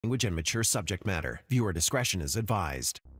Language and mature subject matter. Viewer discretion is advised.